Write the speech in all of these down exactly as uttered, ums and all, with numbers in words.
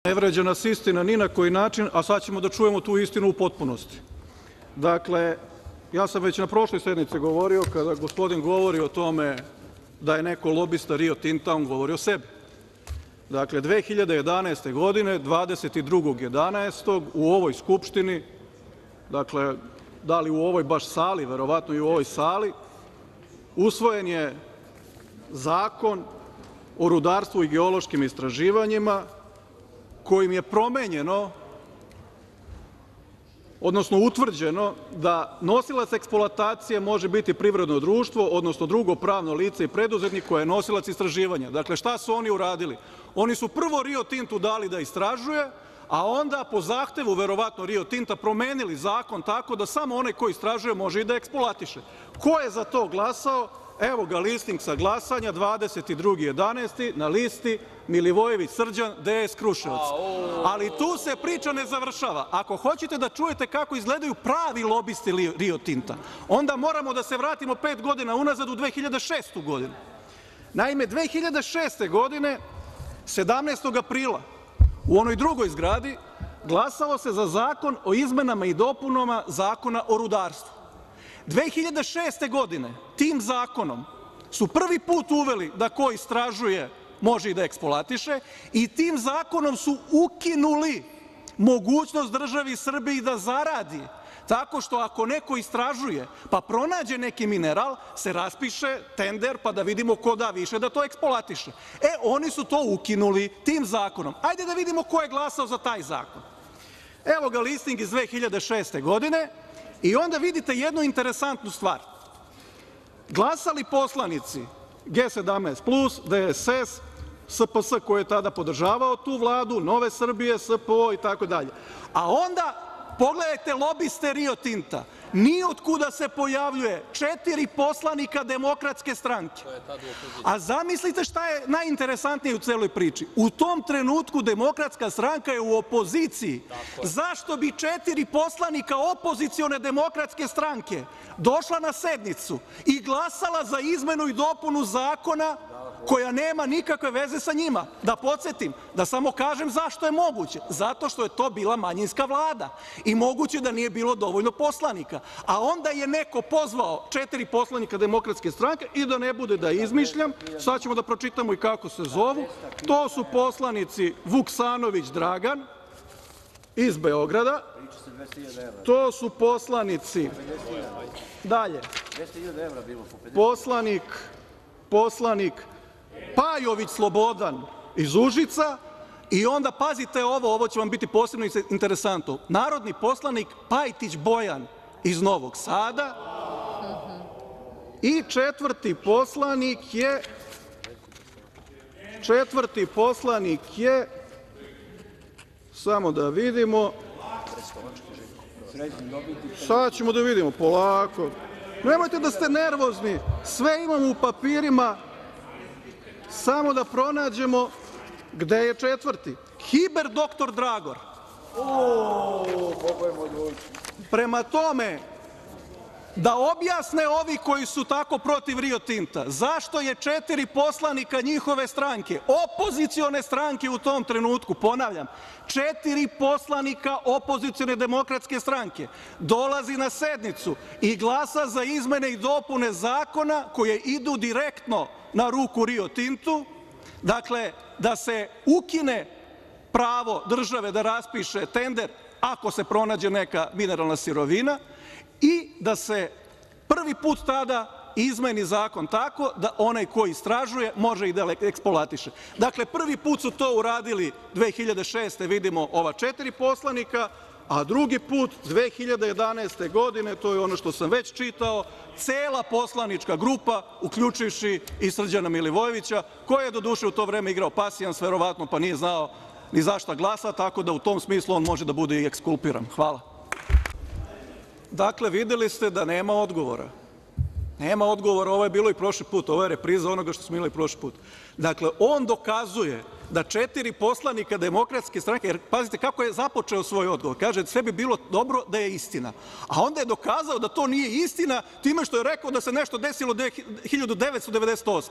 Ne vređa nas istina ni na koji način, a sad ćemo da čujemo tu istinu u potpunosti. Dakle, ja sam već na prošloj sednici govorio, kada gospodin govori o tome da je neko lobista Rio Tinta, on govori o sebi. Dakle, dve hiljade jedanaeste. godine, dvadeset drugog jedanaestog u ovoj Skupštini, dakle, da li u ovoj baš sali, verovatno i u ovoj sali, usvojen je Zakon o rudarstvu i geološkim istraživanjima kojim je promenjeno, odnosno utvrđeno da nosilac eksploatacije može biti privredno društvo, odnosno drugo pravno lice i preduzetnik koje je nosilac istraživanja. Dakle, šta su oni uradili? Oni su prvo Rio Tintu dali da istražuje, a onda po zahtevu verovatno Rio Tinta promenili zakon tako da samo onaj ko istražuje može i da eksploatiše. Ko je za to glasao? Evo ga listing sa glasanja, dvadeset drugi jedanaesti na listi Milivojević Srđan, D S Kruševac. Ali tu se priča ne završava. Ako hoćete da čujete kako izgledaju pravi lobisti Rio Tinta, onda moramo da se vratimo pet godina unazad u dve hiljade šestu. godinu. Naime, dve hiljade šeste. godine, sedamnaestog aprila, u onoj drugoj zgradi glasalo se za Zakon o izmenama i dopunama Zakona o rudarstvu. dve hiljade šeste. godine tim zakonom su prvi put uveli da ko istražuje može i da eksploatiše i tim zakonom su ukinuli mogućnost državi Srbiji da zaradi tako što ako neko istražuje pa pronađe neki mineral se raspiše tender pa da vidimo ko da više da to eksploatiše. E, oni su to ukinuli tim zakonom. Ajde da vidimo ko je glasao za taj zakon. Evo ga listing iz dve hiljade šeste. godine i onda vidite jednu interesantnu stvar. Glasali poslanici G sedamnaest plus, D S S, S P S koji je tada podržavao tu vladu, Nove Srbije, S P O i tako dalje. A onda pogledajte lobiste Rio Tinta. Ni od kuda se pojavljuje četiri poslanika Demokratske stranke. A zamislite šta je najinteresantnije u celoj priči. U tom trenutku Demokratska stranka je u opoziciji. Zašto bi četiri poslanika opozicione Demokratske stranke došla na sednicu i glasala za izmenu i dopunu zakona koja nema nikakve veze sa njima? Da podsetim, da samo kažem zašto je moguće. Zato što je to bila manjinska vlada i moguće da nije bilo dovoljno poslanika. A onda je neko pozvao četiri poslanika Demokratske stranke i da ne bude da izmišljam, sad ćemo da pročitamo i kako se zovu. To su poslanici Vuksanović Dragan iz Beograda, to su poslanici, dalje, poslanik, poslanik Pajović Slobodan iz Užica i onda pazite ovo, ovo će vam biti posebno interesantno, narodni poslanik Pajtić Bojan iz Novog Sada i četvrti poslanik je četvrti poslanik je samo da vidimo, sad ćemo da vidimo, polako, nemojte da ste nervozni, sve imamo u papirima, samo da pronađemo gde je četvrti. Hiber doktor Dragor. Prema tome, da objasne ovi koji su tako protiv Rio Tinta zašto je četiri poslanika njihove stranke, opozicione stranke u tom trenutku, ponavljam, četiri poslanika opozicione Demokratske stranke dolazi na sednicu i glasa za izmene i dopune zakona koje idu direktno na ruku Rio Tintu, dakle da se ukine pravo države da raspiše tender ako se pronađe neka mineralna sirovina i da se prvi put tada izmeni zakon tako da onaj ko istražuje može i da eksploatiše. Dakle, prvi put su to uradili dve hiljade šeste. vidimo ova četiri poslanika, a drugi put dve hiljade jedanaeste. godine, to je ono što sam već čitao, cela poslanička grupa, uključivši i Srđana Milivojevića, koji je doduše u to vreme igrao pasijans, verovatno, pa nije znao ni za šta glasa, tako da u tom smislu on može da bude i ekskulpiran. Hvala. Dakle, videli ste da nema odgovora. Nema odgovora, ovo je bilo i prošli put, ovo je repriza onoga što smo imali prošli put. Dakle, on dokazuje da četiri poslanika Demokratske stranke, jer pazite kako je započeo svoj odgovor, kaže sve bi bilo dobro da je istina, a onda je dokazao da to nije istina time što je rekao da se nešto desilo hiljadu devetsto devedeset osme.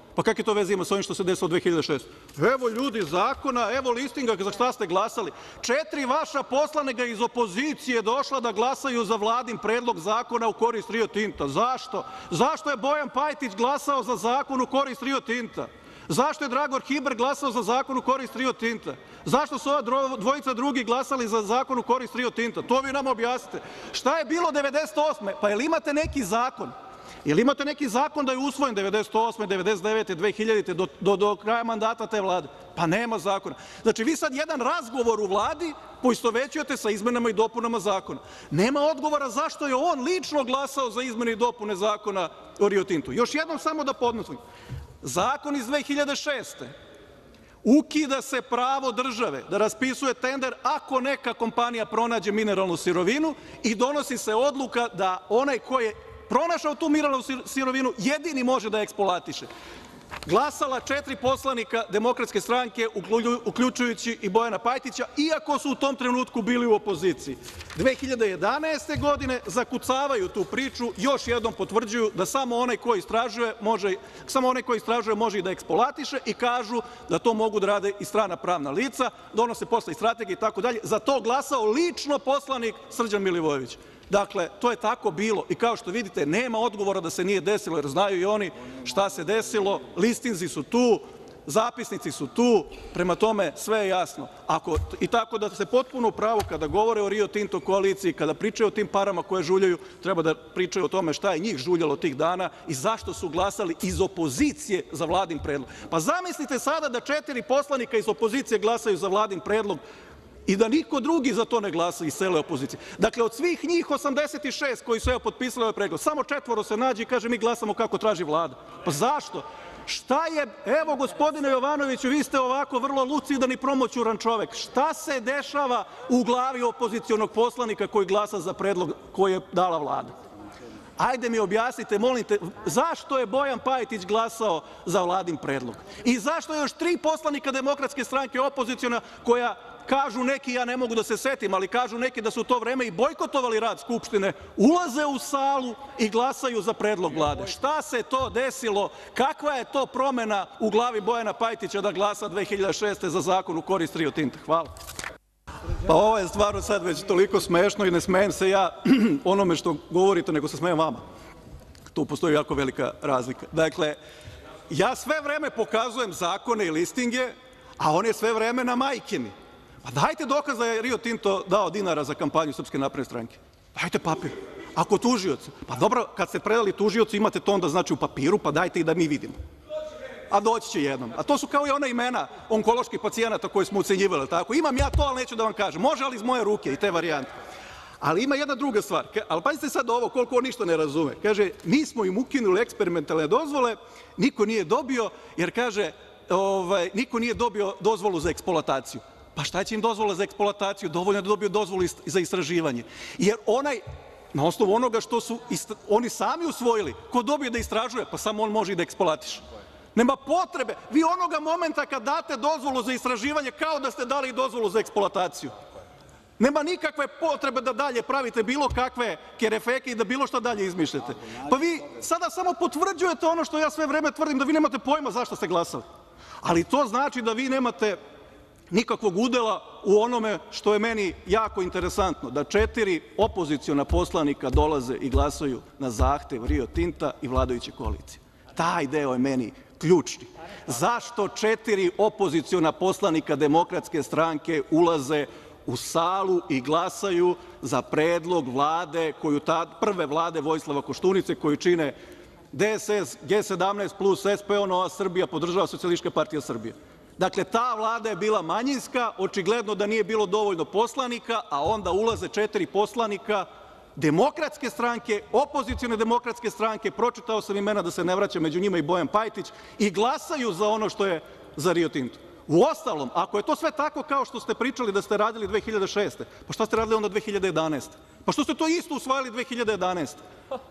Pa kakve to veze ima sa ovim što se desilo dve hiljade šeste? Evo ljudi zakona, evo listinga za šta ste glasali. Četiri vaša poslanika iz opozicije došla da glasaju za Vladin predlog zakona u korist Rio Tinta. Zašto? Zašto je Bojan Pajtić glasao za zakon u korist Rio Tinta? Zašto je Dragor Hiber glasao za zakon u korist Rio Tinta? Zašto su ova dvojica drugi glasali za zakon u korist Rio Tinta? To vi nam objasnite. Šta je bilo devedeset osme? Pa jel imate neki zakon? Jel imate neki zakon da je usvojen devedeset osme, devedeset devete, dve hiljadite do, do, do kraja mandata te vlade? Pa nema zakona. Znači vi sad jedan razgovor u Vladi poistovećujete sa izmenama i dopunama zakona. Nema odgovora zašto je on lično glasao za izmene i dopune zakona o Rio Tintu. Još jednom samo da podnosim. Zakon iz dve hiljade šeste. Ukida se pravo države da raspisuje tender ako neka kompanija pronađe mineralnu sirovinu i donosi se odluka da onaj ko je pronašao tu mineralnu sirovinu jedini može da je eksploatiše. Glasala četiri poslanika Demokratske stranke, uključujući i Bojana Pajtića, iako su u tom trenutku bili u opoziciji. dve hiljade jedanaeste. godine zakucavaju tu priču, još jednom potvrđuju da samo onaj ko istražuje može, samo onaj ko istražuje može i da eksploatiše i kažu da to mogu da rade i strana pravna lica, donose posle i strategije i tako dalje. Za to glasao lično poslanik Srđan Milivojević. Dakle, to je tako bilo i kao što vidite nema odgovora da se nije desilo, jer znaju i oni šta se desilo, listinzi su tu, zapisnici su tu, prema tome sve je jasno. Ako, I tako da se potpuno u pravu kada govore o Rio Tinto koaliciji, kada pričaju o tim parama koje žuljaju, treba da pričaju o tome šta je njih žuljalo tih dana i zašto su glasali iz opozicije za Vladin predlog. Pa zamislite sada da četiri poslanika iz opozicije glasaju za Vladin predlog i da niko drugi za to ne glasa iz cele opozicije. Dakle, od svih njih osamdeset šest koji su evo potpisali ovaj predlog, samo četvoro se nađe i kaže mi glasamo kako traži Vlada. Pa zašto? Šta je, evo gospodine Jovanoviću, vi ste ovako vrlo lucidan i promoćuran čovek, šta se dešava u glavi opozicionog poslanika koji glasa za predlog koji je dala Vlada? Ajde mi objasnite, molim te, zašto je Bojan Pajtić glasao za Vladin predlog? I zašto je još tri poslanika Demokratske stranke opoziciona koja kažu neki, ja ne mogu da se setim, ali kažu neki da su u to vreme i bojkotovali rad Skupštine, ulaze u salu i glasaju za predlog Vlade? Šta se to desilo? Kakva je to promena u glavi Bojana Pajtića da glasa dve hiljade šeste. za zakon u korist Rio Tinta? Hvala. Pa ovo je stvarno sad već toliko smešno i ne smejem se ja onome što govorite, nego se smejem vama. Tu postoji jako velika razlika. Dakle, ja sve vreme pokazujem zakone i listinge, a on je sve vreme na majkini. Pa dajte dokaz da je Rio Tinto dao dinara za kampanju Srpske napredne stranke. Dajte papir. Ako tužioci, pa dobro, kad ste predali tužiocu imate to onda znači u papiru, pa dajte i da mi vidimo. A doći će jednom. A to su kao i ona imena onkoloških pacijenata koje smo ucenjivali, tako? Imam ja to, ali neću da vam kažem. Može, ali iz moje ruke i te varijante. Ali ima jedna druga stvar. Ali pazite sad ovo, koliko on ništa ne razume. Kaže, mi smo im ukinuli eksperimentalne dozvole, niko nije dobio, jer kaže, ovaj, niko nije dobio dozvolu za eksploataciju. Pa šta će im dozvola za eksploataciju? Dovoljno je da dobiju dozvolu za istraživanje. Jer onaj, na osnovu onoga što su oni sami usvojili, ko dobije da istražuje, pa samo on može i da eksploatiše. Nema potrebe. Vi onoga momenta kad date dozvolu za istraživanje kao da ste dali i dozvolu za eksploataciju. Nema nikakve potrebe da dalje pravite bilo kakve kerefeke i da bilo šta dalje izmišljate. Pa vi sada samo potvrđujete ono što ja sve vreme tvrdim, da vi nemate pojma zašto ste glasali. Ali to znači da vi nemate nikakvog udela u onome što je meni jako interesantno, da četiri opoziciona poslanika dolaze i glasaju na zahtev Rio Tinta i vladajuće koalicije. Taj deo je meni ključni. Zašto četiri opoziciona poslanika Demokratske stranke ulaze u salu i glasaju za predlog Vlade, koju ta, prve Vlade Vojislava Koštunice, koju čine D S S, G sedamnaest plus, S P O, Nova Srbija, podržava Socijalistička partija Srbije. Dakle, ta Vlada je bila manjinska, očigledno da nije bilo dovoljno poslanika, a onda ulaze četiri poslanika Demokratske stranke, opozicione Demokratske stranke, pročitao sam imena da se ne vraća, među njima i Bojan Pajtić, i glasaju za ono što je za Rio Tinto. Uostalom, ako je to sve tako kao što ste pričali da ste radili dve hiljade šeste. pa šta ste radili onda dve hiljade jedanaeste? Pa što ste to isto usvajali dve hiljade jedanaeste?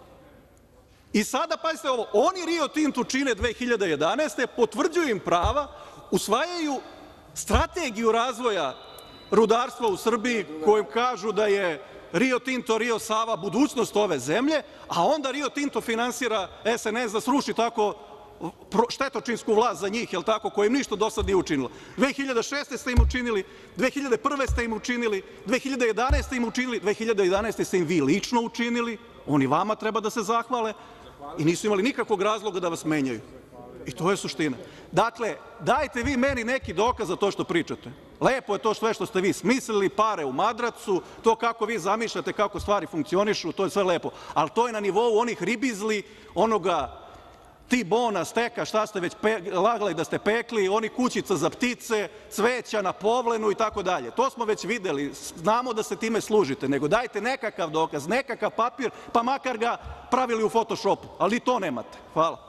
I sada, pazite ovo, oni Rio Tinto čine dve hiljade jedanaeste, potvrđuju im prava, usvajaju strategiju razvoja rudarstva u Srbiji kojom kažu da je Rio Tinto, Rio Sava budućnost ove zemlje, a onda Rio Tinto finansira S N S da sruši tako štetočinsku vlast za njih, jel tako, koja im ništa do sad nije učinila. dve hiljade šeste ste im učinili, dve hiljade prve ste im učinili, dve hiljade jedanaeste im učinili, dve hiljade jedanaeste ste im vi lično učinili, oni vama treba da se zahvale i nisu imali nikakvog razloga da vas menjaju. I to je suština. Dakle, dajte vi meni neki dokaz za to što pričate. Lepo je to sve što ste vi smislili, pare u madracu, to kako vi zamišljate kako stvari funkcionišu, to je sve lepo, ali to je na nivou onih ribizli, onoga tibona, steka, šta ste već lagali da ste pekli, onih kućica za ptice, cveća na povlenu i tako dalje. To smo već videli, znamo da se time služite, nego dajte nekakav dokaz, nekakav papir, pa makar ga pravili u Photoshopu, ali i to nemate. Hvala.